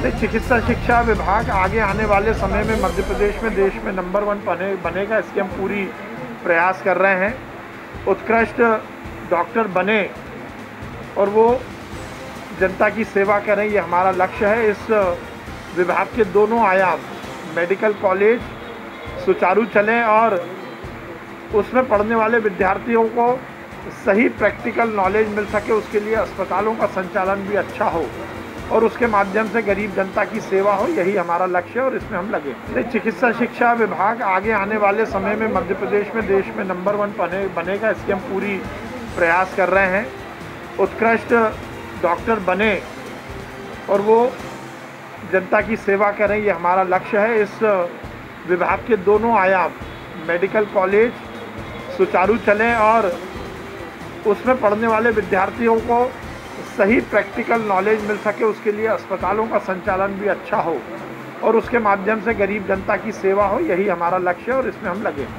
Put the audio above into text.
चिकित्सा शिक्षा विभाग आगे आने वाले समय में मध्य प्रदेश में देश में नंबर 1 बनेगा। इसकी हम पूरी प्रयास कर रहे हैं। उत्कृष्ट डॉक्टर बने और वो जनता की सेवा करें, ये हमारा लक्ष्य है। इस विभाग के दोनों आयाम, मेडिकल कॉलेज सुचारू चलें और उसमें पढ़ने वाले विद्यार्थियों को सही प्रैक्टिकल नॉलेज मिल सके, उसके लिए अस्पतालों का संचालन भी अच्छा हो और उसके माध्यम से गरीब जनता की सेवा हो, यही हमारा लक्ष्य है और इसमें हम लगे। चिकित्सा शिक्षा विभाग आगे आने वाले समय में मध्य प्रदेश में देश में नंबर 1 बनेगा। इसकी हम पूरी प्रयास कर रहे हैं। उत्कृष्ट डॉक्टर बने और वो जनता की सेवा करें, ये हमारा लक्ष्य है। इस विभाग के दोनों आयाम, मेडिकल कॉलेज सुचारू चलें और उसमें पढ़ने वाले विद्यार्थियों को सही प्रैक्टिकल नॉलेज मिल सके, उसके लिए अस्पतालों का संचालन भी अच्छा हो और उसके माध्यम से गरीब जनता की सेवा हो, यही हमारा लक्ष्य है और इसमें हम लगे।